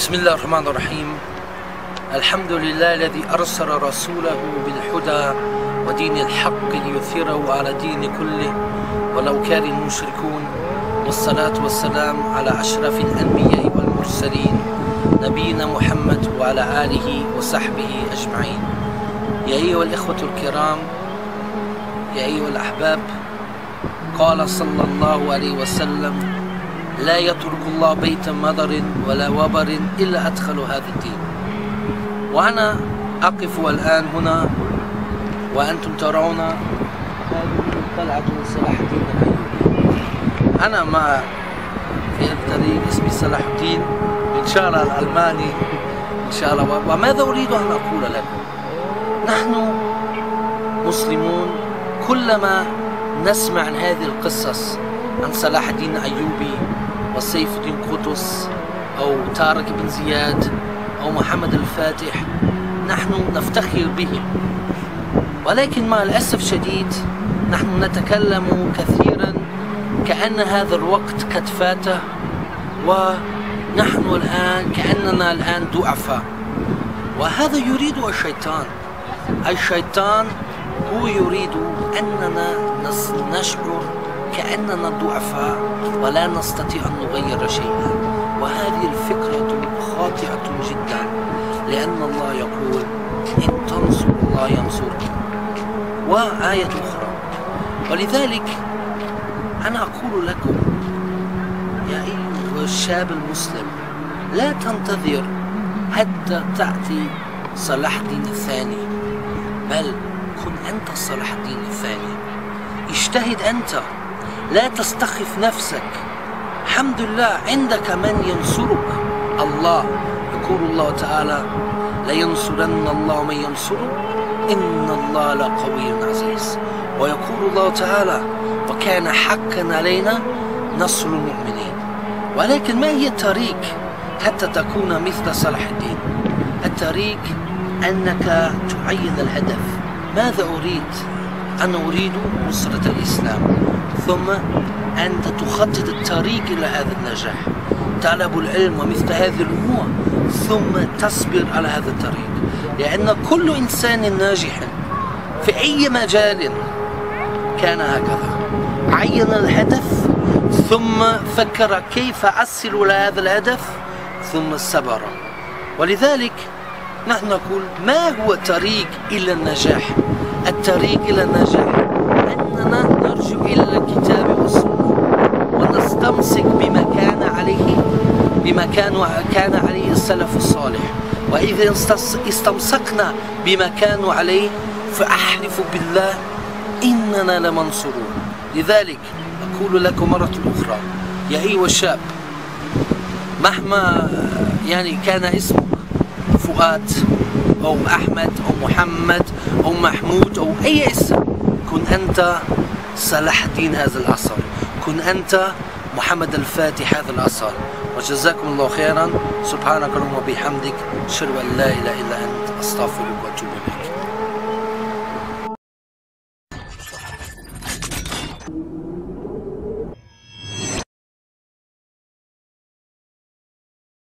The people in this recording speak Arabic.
بسم الله الرحمن الرحيم. الحمد لله الذي أرسل رسوله بالهدى ودين الحق ليثيره على دين كله ولو كان المشركون، والصلاة والسلام على أشرف الأنبياء والمرسلين نبينا محمد وعلى آله وصحبه أجمعين. يا أيها الإخوة الكرام، يا أيها الأحباب، قال صلى الله عليه وسلم: لا يترك الله بيت مضر ولا وبر إلا أدخل هذا الدين. وأنا أقف الآن هنا وأنتم ترون هذه قلعة صلاح الدين الأيوبي. أنا مع في الطريق اسمي صلاح الدين إن شاء الله الألماني إن شاء الله. وماذا أريد أن أقول لكم؟ نحن مسلمون كلما نسمع عن هذه القصص عن صلاح الدين الأيوبي وسيف الدين قطز أو طارق بن زياد أو محمد الفاتح نحن نفتخر بهم، ولكن مع الأسف الشديد نحن نتكلم كثيرا كأن هذا الوقت قد فات، ونحن الآن كأننا الآن ضعفاء. وهذا يريد الشيطان هو يريد أننا نشعر كأننا ضعفاء ولا نستطيع أن نغير شيئا، وهذه الفكرة خاطئة جدا، لأن الله يقول: إن تنصروا الله ينصركم، وآية أخرى. ولذلك أنا أقول لكم يا أيها الشاب المسلم، لا تنتظر حتى تأتي صلاح الدين الثاني، بل كن أنت صلاح الدين الثاني. اجتهد أنت، لا تستخف نفسك. الحمد لله عندك من ينصرك. الله يقول الله تعالى: لينصرن الله من ينصره إن الله لقوي عزيز. ويقول الله تعالى: وكان حقا علينا نصر المؤمنين. ولكن ما هي الطريق حتى تكون مثل صلاح الدين؟ الطريق أنك تعين الهدف. ماذا أريد؟ أنا أريد نصرة الإسلام، ثم أنت تخطط الطريق إلى هذا النجاح، طلب العلم ومثل هذه الأمور، ثم تصبر على هذا الطريق. لأن كل إنسان ناجح في أي مجال كان هكذا، عين الهدف ثم فكر كيف أصل إلى هذا الهدف ثم صبر. ولذلك نحن نقول: ما هو الطريق إلى النجاح؟ الطريق إلى النجاح أننا نرجع إلى الكتاب والسنة ونستمسك بما كان عليه السلف الصالح. وإذا استمسكنا بما كانوا عليه فأحلف بالله إننا لمنصورون. لذلك أقول لكم مرة أخرى يا أيها الشاب، مهما كان اسمك فؤاد أو أحمد أو محمد أو محمود أو أي اسم، كن أنت صلاح الدين هذا العصر، كن أنت محمد الفاتح هذا العصر. وجزاكم الله خيرا. سبحانك اللهم وبحمدك، أشهد أن لا إله إلا أنت، أستغفرك.